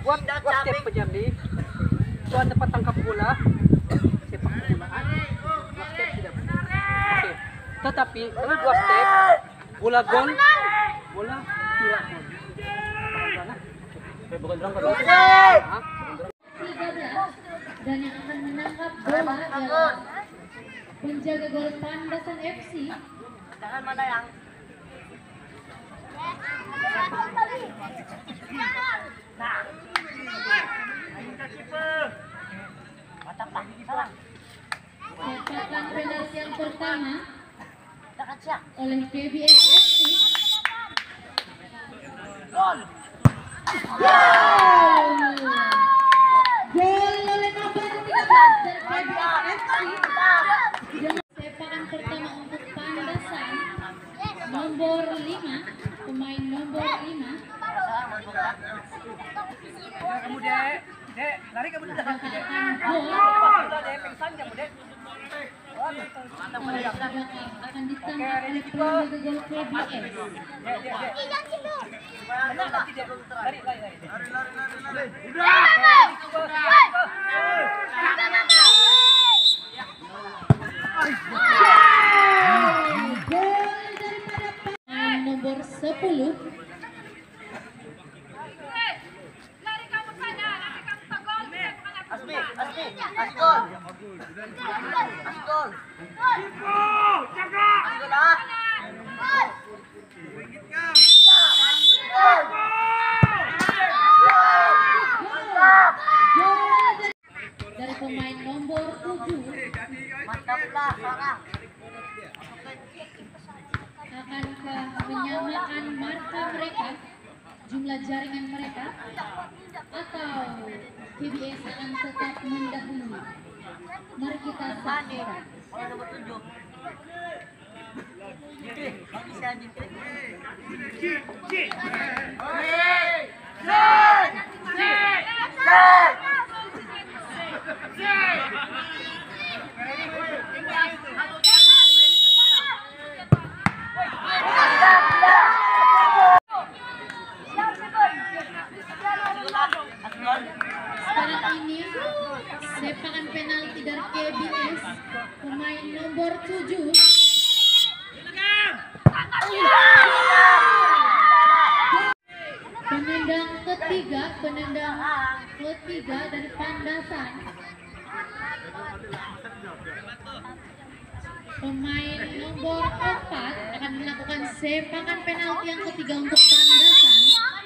buat step pejamdi. Tuan dapat tangkap bola, sepak bolaan. Dua step tidak boleh. Oke. Tetapi kalau dua step, bola gol, bola tidak gol. Bukan terang pada. 13 dan yang akan menangkap bola adalah penjaga gol Pandasan FC. Jangan mana yang nah, sepakan penalti yang pertama oleh KBS FC. gol. Gol oleh nomor 13 dari KBS FC. Sepakan pertama untuk Pandasan nomor 5, pemain nomor 5. Kamu dek, lari kamu dekat dek. Dek, pingsan kamu dek. Akan ditangkap oleh penjaga gol KBS. Nomor 10 Asmi, gol. dari pemain nomor 7. Mantaplah, parah. Akankah menyamakan marka mereka, jumlah jaringan mereka, atau KBS akan tetap mendahului? Mari kita saksikan. Kalau nomor 7. Bisa dikit. Sekarang ini sepakan penalti dari KBS, pemain nomor 7. Penendang ketiga dari Pandasan. Pemain nomor 4 akan melakukan sepakan penalti yang ketiga untuk Pandasan.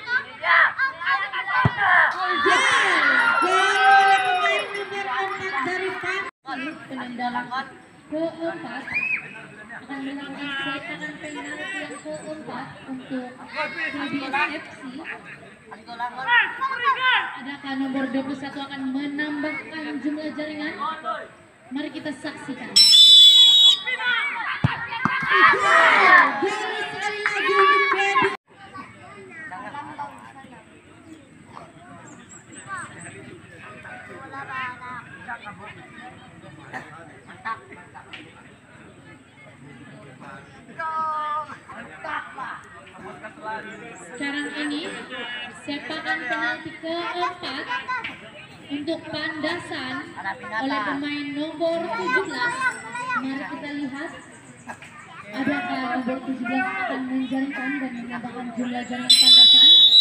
Dari penendang keempat akan melakukan sepakan penalti yang keempat untuk KBS FC. Adakah nomor 21 akan menambahkan jumlah jaringan? Mari kita saksikan. Sekali lagi untuk KBS. Sekarang ini sepakan penalti keempat untuk Pandasan oleh pemain nomor 17. Mari kita lihat adakah nomor 17 akan menjaringkan dan menambahkan jumlah jaringan Pandasan.